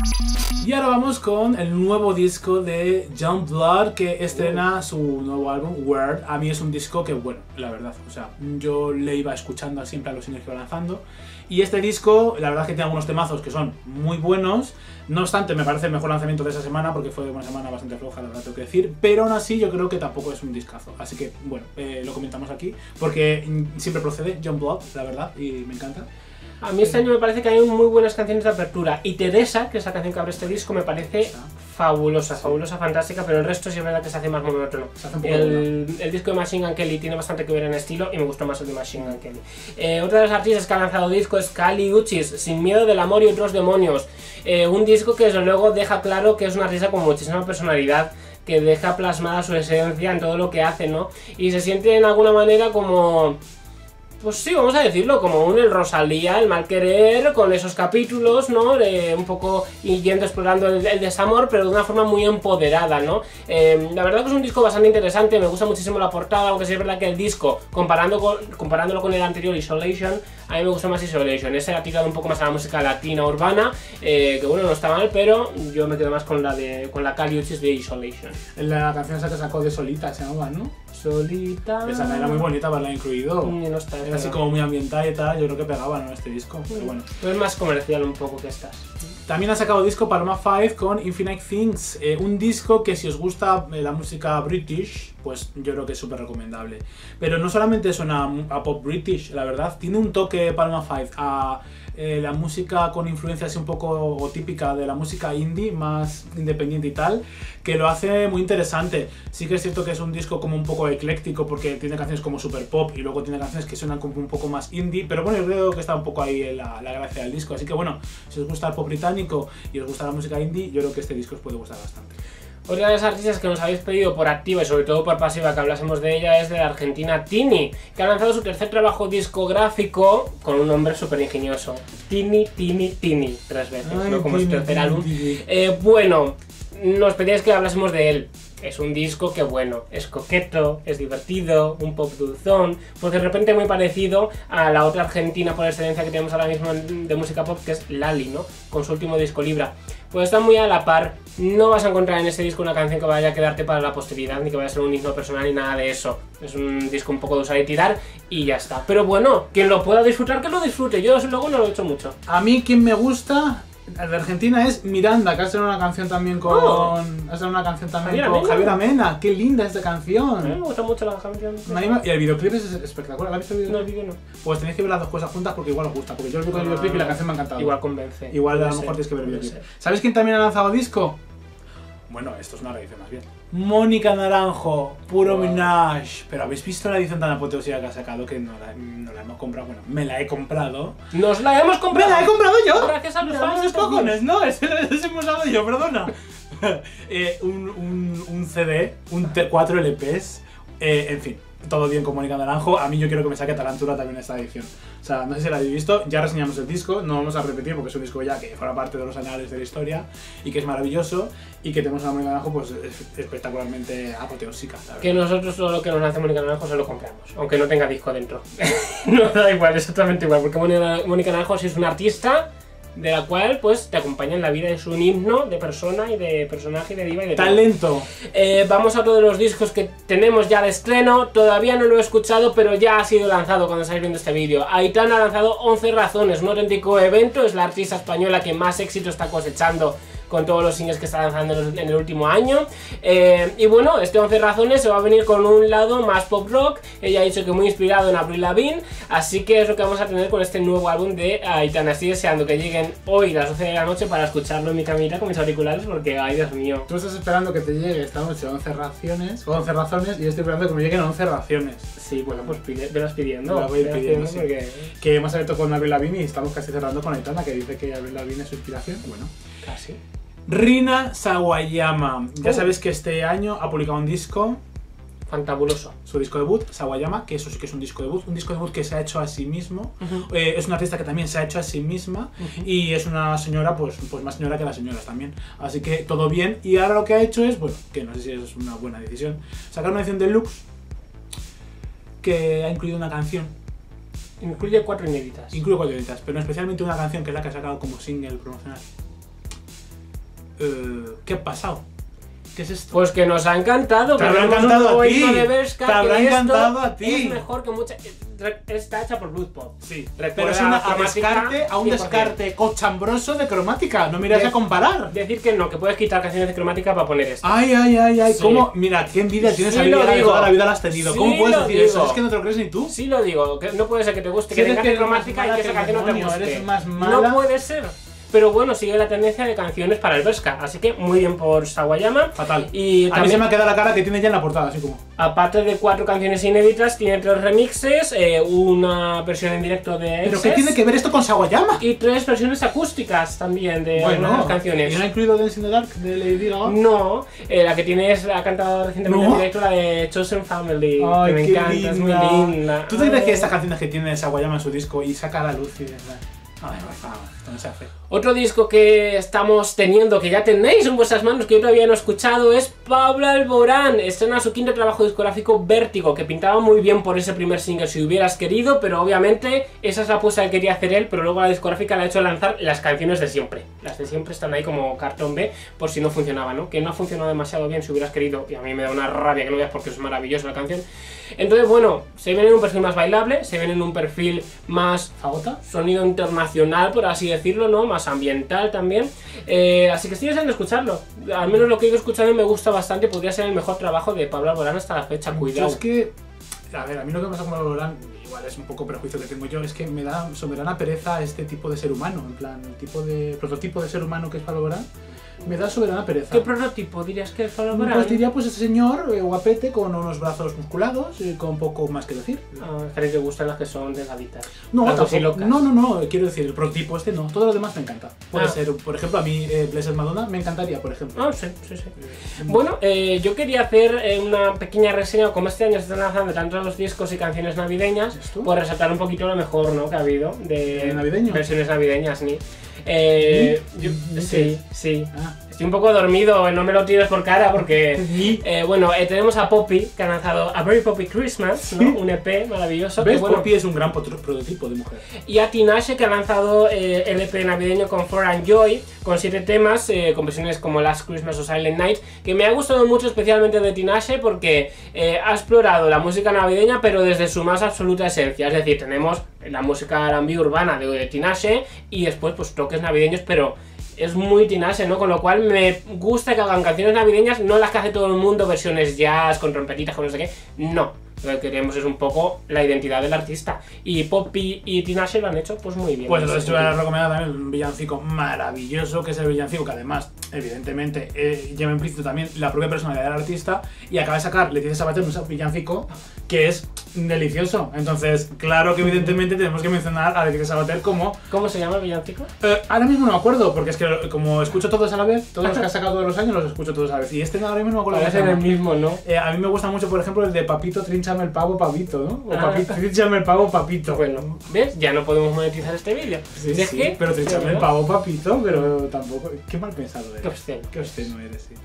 Y ahora vamos con el nuevo disco de Youngblood, que estrena su nuevo álbum, Word. A mí es un disco que, bueno, la verdad, o sea, yo le iba escuchando siempre a los singles que iba lanzando. Y este disco, la verdad es que tiene algunos temazos que son muy buenos. No obstante, me parece el mejor lanzamiento de esa semana, porque fue una semana bastante floja, la verdad tengo que decir. Pero aún así, yo creo que tampoco es un discazo. Así que, bueno, eh, lo comentamos aquí, porque siempre procede Youngblood, la verdad, y me encanta. A mí este año me parece que hay muy buenas canciones de apertura. Y Teresa, que es la canción que abre este disco, me parece fabulosa, sí. fabulosa, fantástica, pero el resto sí es verdad que se hace más monótono. El, el disco de Machine Gun Kelly tiene bastante que ver en estilo y me gustó más el de Machine Gun Kelly. Eh, otra de las artistas que ha lanzado disco es Kali Uchis, Sin miedo del amor y otros demonios. Eh, un disco que desde luego deja claro que es una artista con muchísima personalidad, que deja plasmada su esencia en todo lo que hace, ¿no? Y se siente en alguna manera como... Pues sí, vamos a decirlo, como un el Rosalía, el mal querer, con esos capítulos, ¿no? De un poco yendo explorando el, el desamor, pero de una forma muy empoderada, ¿no? Eh, la verdad que es un disco bastante interesante, me gusta muchísimo la portada, aunque sí es verdad que el disco, comparando con, comparándolo con el anterior, Isolation, a mí me gusta más Isolation. Ese ha tirado un poco más a la música latina urbana, eh, que bueno, no está mal, pero yo me quedo más con la de con la Kali Uchis de Isolation. La canción esa que sacó de Solita se llama, ¿no? Solita... Esa era muy bonita, haberla incluido. No está, era así como muy ambientada y tal, yo creo que pegaba, ¿no? Este disco, pero bueno. Es más comercial un poco que estas. También ha sacado disco Paloma cinco con Infinite Things, eh, un disco que si os gusta eh, la música british, pues yo creo que es súper recomendable. Pero no solamente suena a pop british, la verdad, tiene un toque Paloma cinco a eh, la música con influencia así un poco o típica de la música indie, más independiente y tal, que lo hace muy interesante. Sí que es cierto que es un disco como un poco ecléctico porque tiene canciones como super pop y luego tiene canciones que suenan como un poco más indie, pero bueno, yo creo que está un poco ahí la, la gracia del disco. Así que bueno, si os gusta el pop británico y os gusta la música indie, yo creo que este disco os puede gustar bastante. Otra de las artistas que nos habéis pedido por activa y sobre todo por pasiva que hablásemos de ella es de la argentina Tini, que ha lanzado su tercer trabajo discográfico con un nombre súper ingenioso. Tini, Tini, Tini, tres veces, Ay, ¿no? Como Tini, su tercer Tini, álbum. Tini. Eh, bueno, nos pedíais que hablásemos de él. Es un disco que, bueno, es coqueto, es divertido, un pop dulzón, porque de repente muy parecido a la otra argentina por excelencia que tenemos ahora mismo de música pop, que es Lali, ¿no? Con su último disco Libra. Pues está muy a la par, no vas a encontrar en ese disco una canción que vaya a quedarte para la posteridad, ni que vaya a ser un himno personal ni nada de eso. Es un disco un poco de usar y tirar y ya está. Pero bueno, quien lo pueda disfrutar, que lo disfrute. Yo desde luego no lo he hecho mucho. A mí quien me gusta... de Argentina es Miranda, que ha sido una canción también con... Oh. Ha sido una canción también Javier con Javier Amena. ¡Qué linda esta canción! A mí me gusta mucho la canción. Y el videoclip es espectacular. ¿La has visto el videoclip? No, el video no. Pues tenéis que ver las dos cosas juntas porque igual os gusta. Porque yo he visto el videoclip y la canción me ha encantado. Igual convence. Igual a lo mejor tienes que ver el videoclip. ¿Sabéis quién también ha lanzado disco? Bueno, esto es una reedición más bien. Mónica Naranjo, puro wow. Minaj. Pero ¿habéis visto la edición tan apoteósica que ha sacado? Que no la, no la hemos comprado. Bueno, me la he comprado. ¡Nos la hemos comprado! ¡Me la he comprado yo! Gracias a los fans de cojones. No, ese lo hemos dado yo, perdona. eh, un, un, un C D, un T cuatro L Ps, eh, en fin. Todo bien con Mónica Naranjo. A mí yo quiero que me saque Tarantura también esta edición. O sea, no sé si la habéis visto, ya reseñamos el disco, no vamos a repetir porque es un disco ya que forma parte de los anales de la historia y que es maravilloso y que tenemos a Mónica Naranjo pues espectacularmente apoteósica. Que nosotros todo lo que nos hace Mónica Naranjo se lo compramos, aunque no tenga disco dentro. No da igual, es exactamente igual, porque Mónica Naranjo sí es una artista de la cual pues te acompaña en la vida, es un himno de persona y de personaje y de diva y de talento. Eh, vamos a todos los discos que tenemos ya de estreno, todavía no lo he escuchado pero ya ha sido lanzado cuando estáis viendo este vídeo. Aitana ha lanzado once razones, un auténtico evento, es la artista española que más éxito está cosechando con todos los singles que está lanzando en el último año. Eh, y bueno, este once razones se va a venir con un lado más pop rock. Ella ha dicho que muy inspirado en Avril Lavigne, así que es lo que vamos a tener con este nuevo álbum de Aitana. Estoy deseando que lleguen hoy las doce de la noche para escucharlo en mi camita con mis auriculares porque, ay Dios mío. Tú estás esperando que te llegue esta noche once raciones, o once razones, y yo estoy esperando que me lleguen once raciones. Sí, bueno, pues pide, velas pidiendo. Me la voy pidiendo, sí. Porque... Que hemos abierto con Avril Lavigne y estamos casi cerrando con Aitana, que dice que Avril Lavigne es su inspiración. Bueno, casi. Rina Sawayama, ya sabéis que este año ha publicado un disco fantabuloso. Su disco debut, Sawayama, que eso sí que es un disco debut, un disco debut que se ha hecho a sí mismo. Uh-huh. eh, es una artista que también se ha hecho a sí misma uh-huh. y es una señora, pues, pues más señora que las señoras también. Así que todo bien. Y ahora lo que ha hecho es, bueno, que no sé si es una buena decisión, sacar una edición deluxe que ha incluido una canción. Incluye cuatro inéditas. Incluye cuatro inéditas, pero especialmente una canción que es la que ha sacado como single promocional. Uh, ¿Qué ha pasado? ¿Qué es esto? Pues que nos ha encantado. Te habrá encantado a ti. De Bershka, Te habrá que encantado a ti. Es mejor que muchas. Está hecha por Bloodpop. Sí, Recuerda pero es una, a, cromática descarte, a un cien por ciento. descarte cochambroso de cromática. No miras De- a comparar. Decir que no, que puedes quitar canciones de cromática para poner esto. Ay, ay, ay, ay. Sí. ¿Cómo? Mira, qué envidia tienes Sí a lo vida. digo. Toda la vida la has tenido. Sí ¿Cómo puedes lo decir eso? digo. Es que no te lo crees ni tú. Sí lo digo, que no puede ser que te guste, Si que te eres encante que eres más cromática y mala que que esa el canción no te demonio, guste. eres más mala. No puede ser. Pero bueno, sigue la tendencia de canciones para el Bershka, así que muy bien por Sawayama. Fatal. Y A mí también, se me ha quedado la cara que tiene ya en la portada, así como. aparte de cuatro canciones inéditas, tiene tres remixes, eh, una versión en directo de ¿Pero Excess, qué tiene que ver esto con Sawayama? y tres versiones acústicas también de algunas de Bueno, las canciones. ¿y no ha incluido Dance in the Dark de Lady Gaga? No, eh, la que tiene es, ha cantado recientemente ¿No? en directo, la de Chosen Family, Ay, que me qué encanta, linda. es muy linda. ¿Tú te crees que estas canciones que tiene Sawayama en su disco y saca a la luz y de verdad? Ay, por favor, esto no se hace. Otro disco que estamos teniendo, que ya tenéis en vuestras manos, que yo todavía no he escuchado, es Pablo Alborán. Estrena su quinto trabajo discográfico, Vértigo, que pintaba muy bien por ese primer single Si Hubieras Querido, pero obviamente esa es la apuesta que quería hacer él, pero luego la discográfica le ha hecho lanzar las canciones de siempre. Las de siempre están ahí como cartón B, por si no funcionaba, ¿no? Que no ha funcionado demasiado bien Si Hubieras Querido, y a mí me da una rabia que no veas porque es maravillosa la canción. Entonces, bueno, se viene en un perfil más bailable, se viene en un perfil más ¿Fagota? sonido internacional, por así decirlo, ¿no? Más ambiental también. Eh, así que estoy deseando escucharlo. Al menos lo que he ido escuchando me gusta bastante. Podría ser el mejor trabajo de Pablo Alborán hasta la fecha, Yo cuidado. es que, a ver, a mí lo que pasa con Alborán, igual es un poco prejuicio que tengo yo, es que me da soberana pereza este tipo de ser humano, en plan, el tipo de prototipo de ser humano que es Pablo Alborán, me da soberana pereza. ¿Qué prototipo dirías que es Pablo Alborán? Pues diría pues ese señor eh, guapete con unos brazos musculados y con poco más que decir. Ah, es que te gustan las que son delgaditas. No, Las tampoco- así locas. no, no, no, quiero decir, el prototipo este no, todo lo demás me encanta. Puede Ah. ser, por ejemplo, a mí eh, Blessed Madonna me encantaría, por ejemplo. Ah, sí, sí, sí. Bueno, eh, yo quería hacer eh, una pequeña reseña, como este año se están lanzando tanto los discos y canciones navideñas, ¿Ves tú? por resaltar un poquito lo mejor, ¿no? Que ha habido de ¿De navideño? versiones navideñas, ni. Eh, ¿Ni? yo- ¿Ni sí, qué? sí. Ah. Estoy un poco dormido, no me lo tires por cara porque... Ni. Eh, bueno, eh, tenemos a Poppy, que ha lanzado A Very Poppy Christmas, ¿no? Sí. Un E P maravilloso. Que, ¿Ves? bueno, Poppy es un gran potro- prototipo de mujer. y a Tinashe, que ha lanzado eh, el E P navideño con For and Joy, con siete temas, eh, con versiones como Last Christmas o Silent Night, que me ha gustado mucho, especialmente de Tinashe, porque eh, ha explorado la música navideña, pero desde su más absoluta esencia. Es decir, tenemos la música R and B urbana de, de Tinashe y después pues toques navideños, pero es muy Tinashe, ¿no? Con lo cual me gusta que hagan canciones navideñas, no las que hace todo el mundo, versiones jazz, con trompetitas, con no sé qué, no. Lo que queremos es un poco la identidad del artista. Y Poppy y Tinashe lo han hecho pues muy bien. Pues en ese entonces te voy a sentido. recomendar también un villancico maravilloso, que es el villancico que además, evidentemente, eh, lleva implícito también la propia personalidad del artista, y acaba de sacar Leticia Sabater un villancico que es delicioso. Entonces, claro que evidentemente tenemos que mencionar a Leticia Sabater como... ¿Cómo se llama el villancico? Eh, ahora mismo no me acuerdo, porque es que como escucho todos a la vez, todos los que has sacado todos los años los escucho todos a la vez, y este ahora mismo no me acuerdo cómo Parece se el llama. mismo, ¿no? Eh, a mí me gusta mucho, por ejemplo, el de Papito, trínchame el pavo, papito, ¿no? O Ah. Papito, trínchame el pavo, papito. Bueno, ¿ves? Ya no podemos monetizar este vídeo. Sí, Si es sí, que- pero trínchame el ¿no? pavo, papito, pero tampoco... Qué mal pensado eres. Qué obsceno. Qué obsceno eres, sí.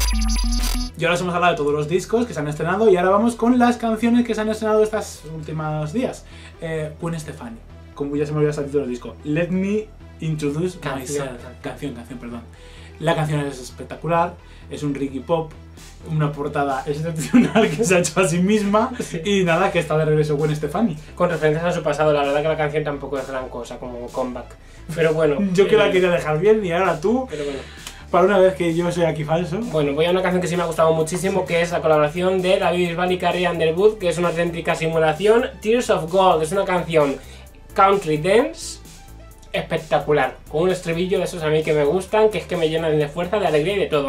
Y ahora os hemos hablado de todos los discos que se han estrenado, y ahora vamos con las canciones que se han estrenado estos últimos días. Eh, Gwen Stefani, como ya se me olvidó el título del disco. Let Me Introduce Canción, Myself. canción. Canción, canción, perdón. La canción es espectacular, es un reggae pop, una portada excepcional que se ha hecho a sí misma, Sí. y nada, que está de regreso Gwen Stefani. Con referencias a su pasado, la verdad que la canción tampoco es gran cosa como comeback. Pero bueno. Yo que la eh, quería dejar bien, y ahora tú, Pero bueno. para una vez que yo soy aquí falso. Bueno, voy a una canción que sí me ha gustado muchísimo, que es la colaboración de David Bisbal y Carrie Underwood, que es una auténtica simulación. Tears of Gold, es una canción country dance espectacular, con un estribillo de esos a mí que me gustan, que es que me llenan de fuerza, de alegría y de todo.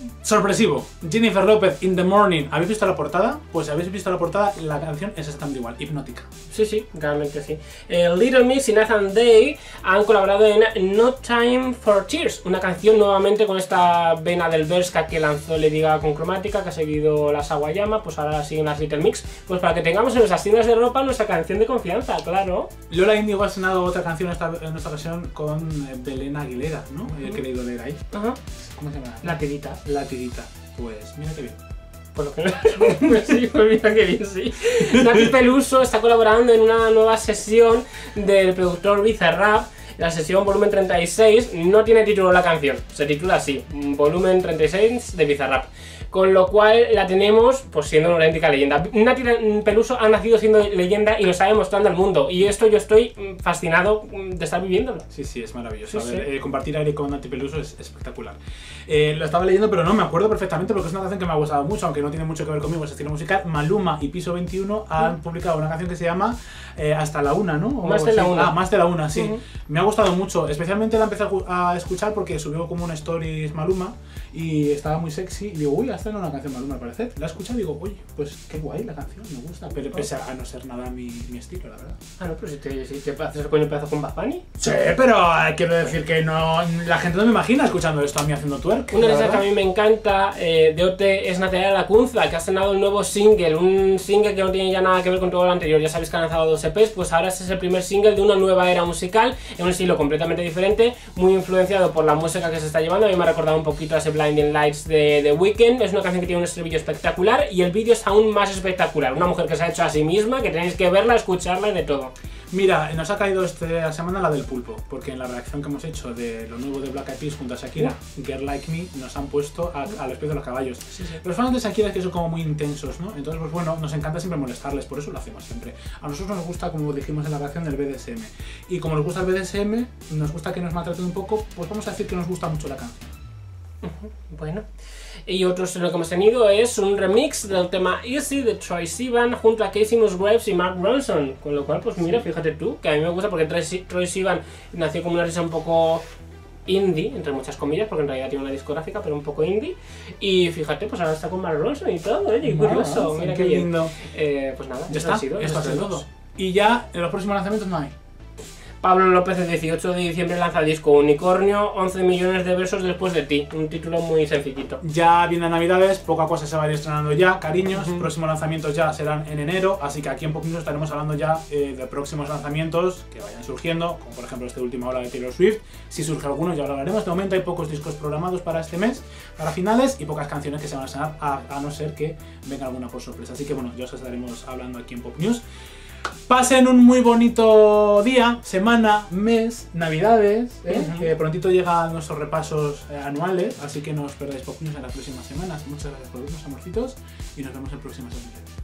Sorpresivo, Jennifer López, In the Morning. ¿Habéis visto la portada? Pues si habéis visto la portada, la canción es exactamente igual, hipnótica. Sí, sí, realmente sí. Eh, Little Mix y Nathan Day han colaborado en No Time for Tears, una canción nuevamente con esta vena del Bershka que lanzó Lady Gaga con Cromática, que ha seguido la Sawayama, pues ahora siguen las Little Mix, pues para que tengamos en nuestras tiendas de ropa nuestra canción de confianza, claro. Lola Índigo ha estrenado otra canción esta, en esta ocasión con Belén Aguilera, ¿no? Uh-huh. He querido leer ahí. Ajá. ¿Cómo se llama? La tirita. La tirita. Pues mira qué bien. Por lo que pues sí, pues mira que bien, sí. Nati Peluso está colaborando en una nueva sesión del productor Bizarrap. La sesión volumen treinta y seis, no tiene título la canción, se titula así, volumen treinta y seis de Bizarrap. Con lo cual la tenemos pues siendo una auténtica leyenda. Nati Peluso ha nacido siendo leyenda y lo está demostrando al mundo. Y esto yo estoy fascinado de estar viviéndolo. Sí, sí, es maravilloso. Sí, a ver, sí. eh, compartir aire con Nati Peluso es espectacular. Eh, lo estaba leyendo, pero no, me acuerdo perfectamente porque es una canción que me ha gustado mucho, aunque no tiene mucho que ver conmigo ese estilo musical. Maluma y Piso veintiuno han uh-huh. publicado una canción que se llama eh, Hasta la Una, ¿no? O más de la sí. Una. Ah, Más de la Una, sí. Uh-huh. Me ha gustado mucho. Especialmente la empecé a escuchar porque subió como una stories Maluma y estaba muy sexy. Y digo, uy, hasta en una canción Maluma al parecer. La he escuchado y digo, oye, pues qué guay la canción, me gusta. Pero pese a no ser nada mi, mi estilo, la verdad. Ah, no, pero si te, si te haces el coño pedazo con Bad Bunny. Sí, pero eh, quiero decir que no, la gente no me imagina escuchando esto a mí haciendo twerk. Una de esas que a mí me encanta eh, de O T es Natalia Lacunza, que ha estrenado el nuevo single, un single que no tiene ya nada que ver con todo lo anterior. Ya sabéis que han lanzado dos E Pes, pues ahora este es el primer single de una nueva era musical, en un estilo completamente diferente, muy influenciado por la música que se está llevando. A mí me ha recordado un poquito a ese Blinding Lights de The Weeknd. Es una canción que tiene un estribillo espectacular y el vídeo es aún más espectacular. Una mujer que se ha hecho a sí misma, que tenéis que verla, escucharla y de todo. Mira, nos ha caído esta semana la del pulpo, porque en la reacción que hemos hecho de lo nuevo de Black Eyed Peas junto a Shakira, uh. Girl Like Me, nos han puesto a, a los pies de los caballos. Sí, sí. Los fans de Shakira es que son como muy intensos, ¿no? Entonces, pues bueno, nos encanta siempre molestarles, por eso lo hacemos siempre. A nosotros nos gusta, como dijimos en la reacción, del B D S M. Y como nos gusta el B D S M, nos gusta que nos maltraten un poco, pues vamos a decir que nos gusta mucho la canción. Uh-huh. Bueno. Y otro estreno que hemos tenido es un remix del tema Easy de Troye Sivan junto a Casey Musgraves y Mark Ronson. Con lo cual, pues mira, fíjate tú, que a mí me gusta porque Troye Sivan nació como una risa un poco indie, entre muchas comillas, porque en realidad tiene una discográfica, pero un poco indie. Y fíjate, pues ahora está con Mark Ronson y todo, oye, qué curioso. Mira qué lindo. Eh, pues nada, ya está, ha sido, esto ha sido todo. Y ya en los próximos lanzamientos no hay. Pablo López el dieciocho de diciembre lanza el disco Unicornio, once millones de besos después de ti. Un título muy sencillito. Ya vienen navidades, poca cosa se va a ir estrenando ya, cariños. Uh-huh. Próximos lanzamientos ya serán en enero, así que aquí en poquito estaremos hablando ya eh, de próximos lanzamientos que vayan surgiendo, como por ejemplo este última hora de Taylor Swift. Si surge alguno ya lo hablaremos. De momento hay pocos discos programados para este mes, para finales, y pocas canciones que se van a estrenar, a, a no ser que venga alguna por sorpresa. Así que bueno, ya os estaremos hablando aquí en Pop News. Pasen un muy bonito día, semana, mes, navidades, ¿eh? Uh-huh. Que prontito llegan nuestros repasos eh, anuales, así que no os perdáis Pop News en las próximas semanas. Muchas gracias por vernos, amorcitos, y nos vemos en próximas semanas.